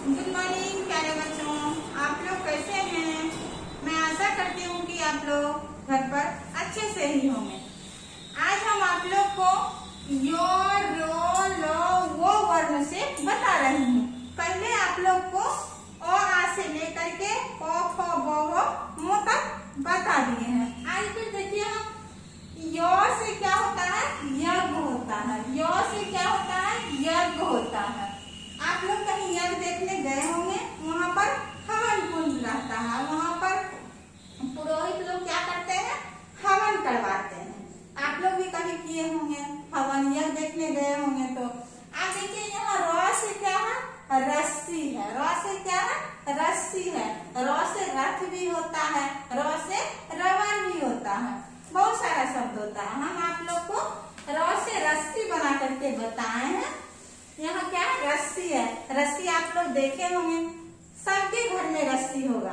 Good morning प्यारे बच्चों, आप लोग कैसे हैं। मैं आशा करती हूँ कि आप लोग घर पर अच्छे से ही होंगे। आज हम आप लोग को यो, रो, लो, वो वर्ण से बता रही हूँ। पहले आप लोग को ओ, आ से लेकर के ओ, फ, ब, मो तक बता दिए हैं। आज फिर देखिए हम यो से क्या होता है, यज्ञ होता है। यो से क्या होता है, यज्ञ होता है। आप लोग कहीं यज्ञ देखने गए होंगे, वहाँ पर हवन कुंड रहता है। वहाँ पर पुरोहित लोग क्या करते हैं, हवन करवाते हैं। आप लोग भी कहीं किए होंगे हवन, यज्ञ देखने गए होंगे। तो आप देखिए यहाँ र से क्या है, रस्सी है। र से क्या है, रस्सी है। र से रथ भी होता है, र से रवन भी होता है। बहुत सारा शब्द होता है। हम आप लोग को र से रस्सी बना करके बताए हैं। यहाँ क्या है, रस्सी है। रस्सी आप लोग देखे होंगे, सबके घर में रस्सी होगा।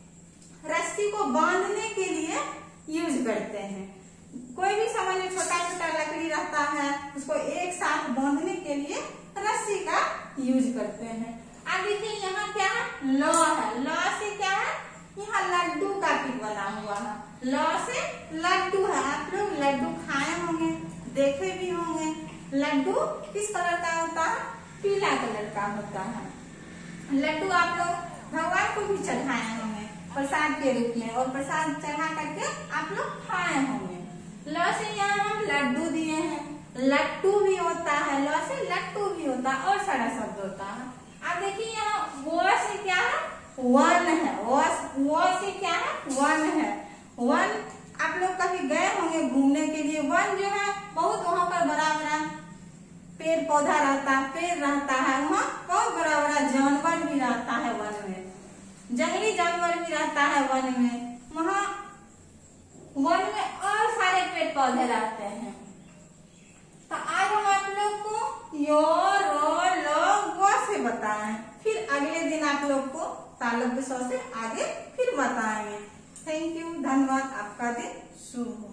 रस्सी को बांधने के लिए यूज करते हैं। कोई भी समझ में छोटा छोटा लकड़ी रहता है, उसको एक साथ बांधने के लिए रस्सी का यूज करते हैं। अब देखिए यहाँ क्या है, ल है। ल से क्या है, यहाँ लड्डू का भी बना हुआ है। ल से लड्डू है। आप लोग लड्डू खाए होंगे, देखे भी होंगे। लड्डू किस कलर का होता है, पीला कलर का होता है। लड्डू आप लोग भगवान को भी चढ़ाए होंगे प्रसाद के रूप में, और प्रसाद चढ़ा करके आप लोग खाए होंगे। ल से यहाँ हम लड्डू दिए हैं। लट्टू भी होता है, ल से लट्टू भी होता है, और सारा शब्द होता है। अब देखिए यहाँ वो से क्या है, वन है। वो से क्या है, वन है। वन आप लोग कभी गए होंगे घूमने के लिए। वन जो है बहुत वहाँ पर बड़ा बड़ा पेड़ पौधा रहता है, पेड़ रहता है। वहाँ बहुत बड़ा बड़ा जानवर भी रहता है वन में, जंगली जानवर भी रहता है वन में। वहाँ वन में और सारे पेड़ पौधे रहते हैं। तो आज हम आप लोग को यो, रो, लो, वो से बताएं। फिर अगले दिन आप लोग को तालव्य स से आगे फिर बताएंगे। थैंक यू, धन्यवाद। आपका दिन शुभ हो।